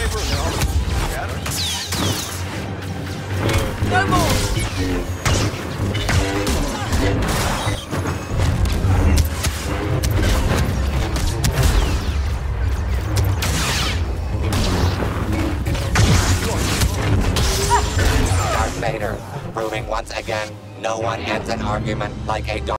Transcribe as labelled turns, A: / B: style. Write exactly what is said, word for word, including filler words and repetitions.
A: No more!
B: Darth Vader, proving once again, no one ends an argument like a